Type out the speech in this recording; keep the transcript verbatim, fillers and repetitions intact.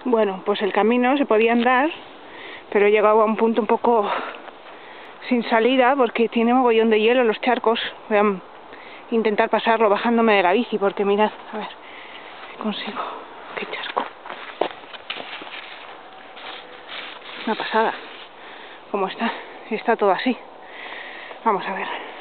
Bueno, pues el camino se podía andar, pero he llegado a un punto un poco sin salida porque tiene mogollón de hielo los charcos. Voy a intentar pasarlo bajándome de la bici porque mirad, a ver si consigo. ¡Qué charco! Una pasada. ¿Cómo está? Está todo así. Vamos a ver.